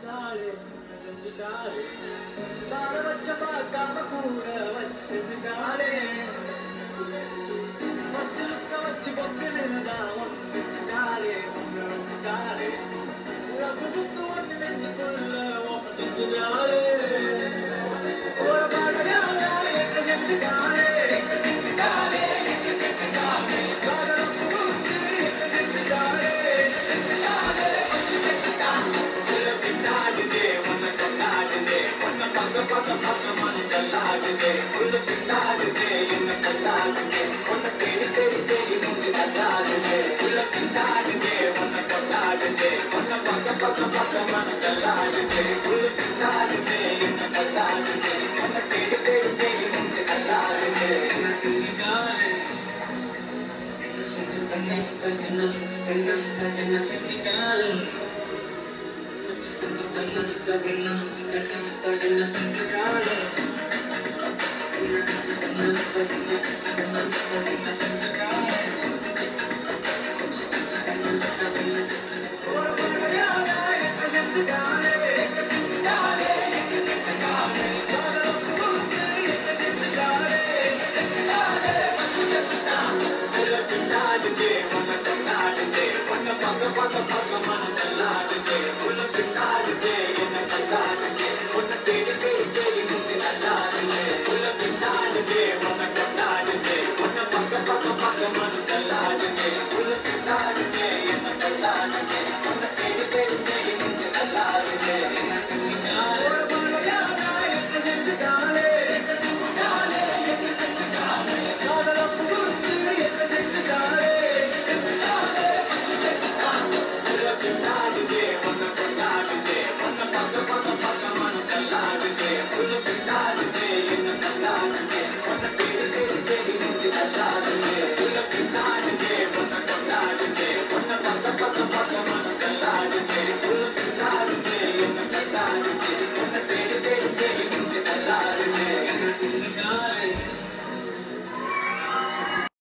செஞ்சுட்டாளே செஞ்சுட்டாளே வாழ வச்ச பார்க்காம கூட வச்சு செஞ்சுட்டாளே ஃபர்ஸ்ட் லுக்க வச்சு பொக்குன்னு ஒன்று வச்சுட்டாளே ஒன்று வச்சுட்டாளே லவ் புக்கு ஒன்று நெஞ்சுக்குள்ள ஓப்பன் செஞ்சுட்டாளே ஓட பாடையால எங்க செஞ்சுட்டாளே எங்க செஞ்சுட்டாளே எங்க செஞ்சுட்டாளே காதலம் பூச்சி எங்க செஞ்சுட்டாளே செஞ்சுட்டாளே வச்சு செஞ்சுட்டாளே பின்னாடிதே உன்னை கொண்டாடுதே உன்னை பக்க பக்க பக்க மனம் கொண்டாடுதே உள்ள பின்னாடுதே என்ன கொண்டாடுதே உன்னை தேடி தேடி தேடி முந்தி கொண்டாடுதே உள்ள பின்னாடுதே உன்னை கொண்டாடுதே உன்னை பக்க பக்க பக்க மனம் கொண்டாடுதே உள்ள பின்னாடுதே என்ன கொண்டாடுதே உன்னை தேடி தேடி தேடி முந்தி கொண்டாடுதே என்ன செஞ்சுட்ட செஞ்சுட்ட என்ன செஞ்சுட்ட செஞ்சுட்ட என்ன செஞ்சுட்டாலே Sensitive, sensitive, sensitive, sensitive, sensitive, Put